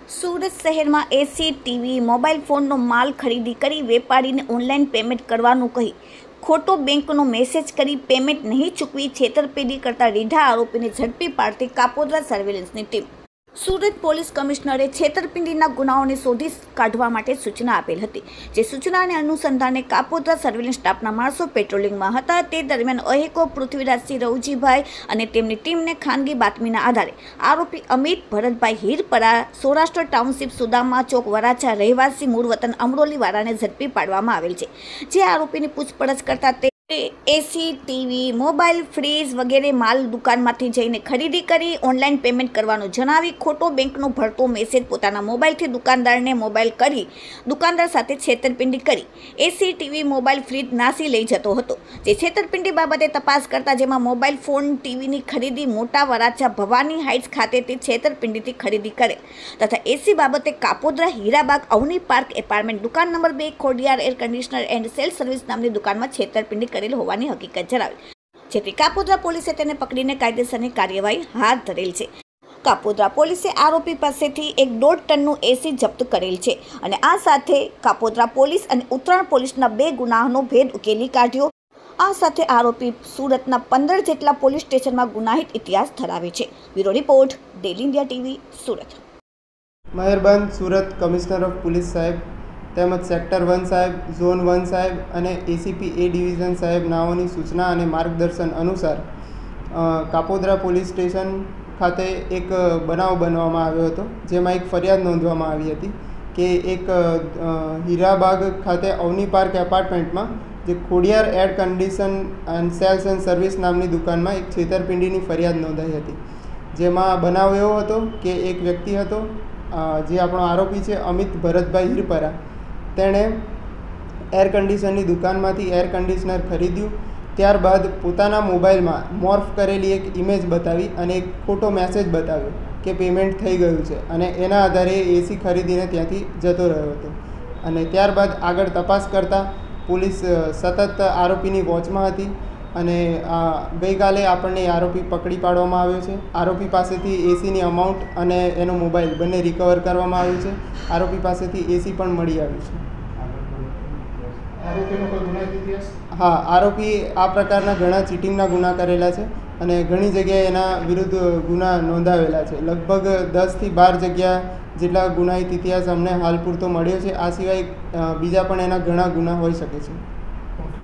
સુરત શહેરમાં એસી, TV, mobile ફોનનો માલ ખરીદી કરી વેપારીને ઓનલાઈન પેમેન્ટ કરવાનું કહી ખોટો બેંકનો મેસેજ કરી પેમેન્ટ નહીં ચૂકવી છેતરપિંડી કરતા રીઢા આરોપીને ઝડપી પાડતી કાપોદ્રા સર્વેલન્સની ટીમ. સુરત પોલીસ કમિશનરે છેતરપિંડીના ગુનાઓને શોધી કાઢવા માટે સૂચના આપેલ હતી. જે સૂચનાને અનુસંધાને કાપોદ્રા સર્વેલન્સ સ્ટાફના માણસો પેટ્રોલિંગમાં હતા. તે દરમિયાન અહેકો પૃથ્વીરાજસિંહ રવજીભાઈ અને તેમની ટીમને ખાનગી બાતમીના આધારે આરોપી અમિત ભરતભાઈ હીરપરા, સૌરાષ્ટ્ર ટાઉનશીપ, સુદામા ચોક, વરાછા, રહેવાસી, મૂળ વતન અમરોલીવાળાને ઝડપી પાડવામાં આવેલ છે. જે આરોપીની પૂછપરછ કરતા તે એસી, ટીવી, મોબાઈલ, ફ્રીજ વગેરે માલ દુકાનમાંથી જઈને ખરીદી કરી ઓનલાઈન પેમેન્ટ કરવાનું જણાવી ખોટો બેંકનો ભરતો મેસેજ પોતાના મોબાઈલથી દુકાનદારને મોબાઈલ કરી દુકાનદાર સાથે છેતરપિંડી કરી એસી, ટીવી, મોબાઈલ, ફ્રીજ નાસી લઈ જતો હતો. જે છેતરપિંડી બાબતે તપાસ કરતા જેમાં મોબાઈલ ફોન, ટીવીની ખરીદી મોટા વરાછા ભવાની હાઇટ્સ ખાતેથી છેતરપિંડીથી ખરીદી કરેલ તથા એસી બાબતે કાપોદ્રા હીરાબાગ અવની પાર્ક એપાર્ટમેન્ટ દુકાન number 2 Khodiyar air conditioner and sales service નામની દુકાનમાં છેતરપિંડી કરેલ હોવાની હકીકત જણાવી. જેથી કાપોદ્રા પોલીસે તેને પકડીને કાયદેસરની કાર્યવાહી હાથ ધરેલ છે. કાપોદ્રા પોલીસે આરોપી પાસેથી 1.5 ટનનું એસી જપ્ત કરેલ છે અને આ સાથે કાપોદ્રા પોલીસ અને ઉત્તરાયણ પોલીસના 2 ગુનાનો ભેદ ઉકેલી કાઢ્યો. આ સાથે આરોપી સુરતના 15 જેટલા પોલીસ સ્ટેશનમાં ગુનાહિત ઇતિહાસ ધરાવે છે. Bureau report, daily India TV, Surat. મહેરબાન સુરત કમિશનર ઓફ પોલીસ સાહેબ તેમજ સેક્ટર 1 સાહેબ, ઝોન 1 સાહેબ અને એસીપી એ ડિવિઝન સાહેબ નાઓની સૂચના અને માર્ગદર્શન અનુસાર કાપોદ્રા પોલીસ સ્ટેશન ખાતે એક બનાવ બનવામાં આવ્યો હતો. જેમાં એક ફરિયાદ નોંધવામાં આવી હતી કે એક હીરાબાગ ખાતે અવની પાર્ક એપાર્ટમેન્ટમાં જે Khodiyar air condition and sales and service નામની દુકાનમાં એક છેતરપિંડીની ફરિયાદ નોંધાઈ હતી. જેમાં બનાવ એવો હતો કે એક વ્યક્તિ હતો જે આપણો આરોપી છે અમિત ભરતભાઈ હીરપરા. તેણે એર કન્ડિશનની દુકાનમાંથી એર કન્ડિશનર ખરીદ્યું. ત્યારબાદ પોતાના મોબાઈલમાં મોર્ફ કરેલી એક ઇમેજ બતાવી અને એક ખોટો મેસેજ બતાવ્યો કે પેમેન્ટ થઈ ગયું છે અને એના આધારે એસી ખરીદીને ત્યાંથી જતો રહ્યો હતો. અને ત્યારબાદ આગળ તપાસ કરતાં પોલીસ સતત આરોપીની વોચમાં હતી અને ગઈકાલે આપણને આરોપી પકડી પાડવામાં આવ્યો છે. આરોપી પાસેથી એસીની અમાઉન્ટ અને એનો મોબાઈલ બંને રિકવર કરવામાં આવ્યું છે. આરોપી પાસેથી એસી પણ મળી આવ્યું છે. હા, આરોપી આ પ્રકારના ઘણા ચીટિંગના ગુના કરેલા છે અને ઘણી જગ્યાએ એના વિરુદ્ધ ગુના નોંધાવેલા છે. લગભગ 10 થી 12 જગ્યા જેટલા ગુનાહિત ઇતિહાસ અમને હાલ પૂરતો મળ્યો છે. આ સિવાય બીજા પણ એના ઘણા ગુના હોઈ શકે છે.